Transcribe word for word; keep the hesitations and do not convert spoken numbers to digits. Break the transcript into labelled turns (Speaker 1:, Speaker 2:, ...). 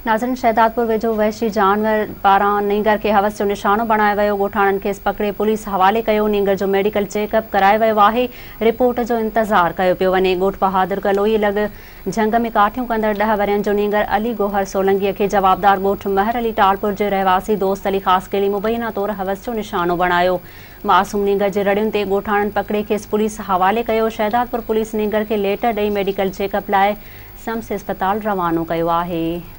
Speaker 1: नाज़रीन, शहदादपुर वेझो वहशी जानवर पारां नींगर के हवस जो निशानो बणायो वियो। ॻोठाणनि खेसि पकड़े पुलिस हवाले कयो। नींगर जो मेडिकल चेकअप करायो वियो आहे। रिपोर्ट जो इंतज़ार कयो पियो वञे। ॻोठ बहादुर कलोई लॻ जंग में काठियूं कंदड़ ॾह वरियनि जो नींगर अली गोहर सोलंकीअ खे जवाबदार ॻोठ महर अली टालपुर जे रहवासी दोस्त अली ख़ासकेली मुबैना तौर हवस जो निशानो बणायो। मासूम नींगर जे रड़ियुनि ते ॻोठाणनि पकड़े खेसि पुलिस हवाले कयो। शहदादपुर पुलिस नींगर खे लेटर ॾेई मेडिकल चेकअप लाइ सम्स अस्पताल रवानो कयो आहे।